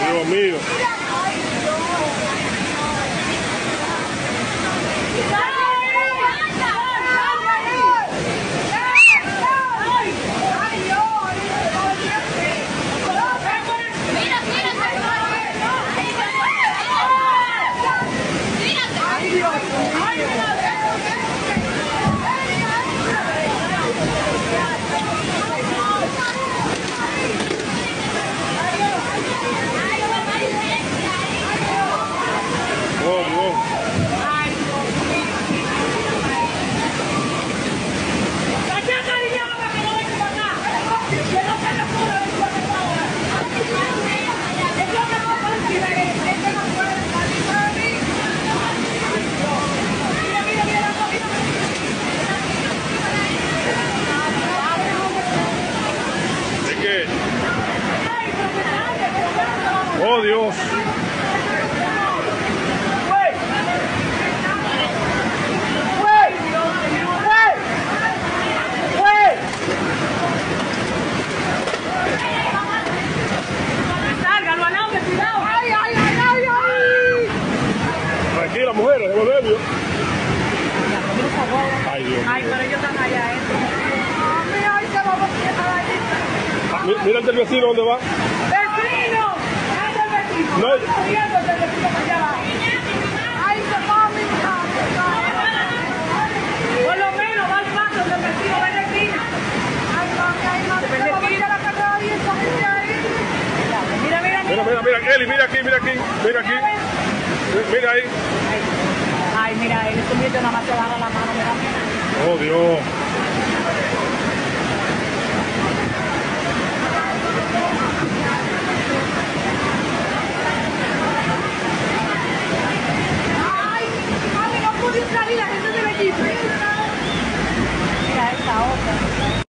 Dios mío. Oh, Dios. ¿De qué? Oh, Dios. Tranquila, mujeres, de nervios. Ay, Dios mío. Ay, pero ellos están allá, Mira el vecino, ¿dónde va? ¡Vecino! ¡Anda el vecino! No. Corriéndose el vecino para allá abajo. ¡Ay, se mami! Por lo menos va al paso del vecino, ven de esquina. ¡Ay, mami! ¡Ven de esquina! La cara ahí, esa gente ahí. Mira, mira, mira. Mira, Kelly, mira aquí, mira aquí, mira aquí. Mira ahí. Ay, mira, él es un nada más se agarra la mano, mira. Oh, Dios. Ay, mami, no pude salir, la gente del equipo. Mira esta otra.